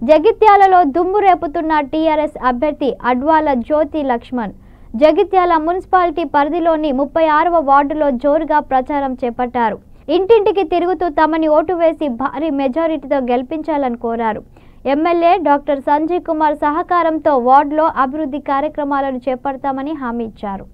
జగిత్యాలలో దుమ్ము రేపుతున్న టీఆర్ఎస్ అభ్యర్థి అడ్వాల జ్యోతి లక్ష్మణ్ జగిత్యాల మున్సిపాలిటీ పరిధిలోని 36వ వార్డులో జోరుగా ప్రచారం చేపట్టారు. ఇంటింటికి తిరుగుతూ తమని ఓటు వేసి భారీ మెజారిటీతో గెలిపించాలని కోరారు. ఎమ్మెల్యే డాక్టర్ సంజయ్ కుమార్ సహకారంతో వార్డులో అభివృద్ధి కార్యక్రమాలను చేపడతామని హామీ ఇచ్చారు.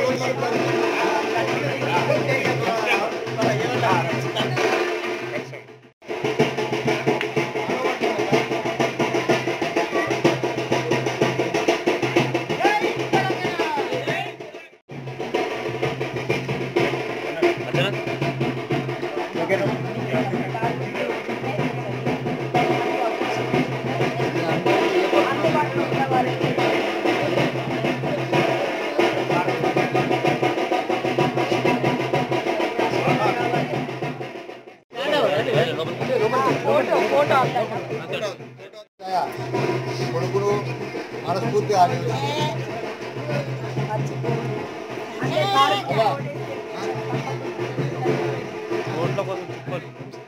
కొడుకును మనస్ఫూర్తిగా ఓట్ల కోసం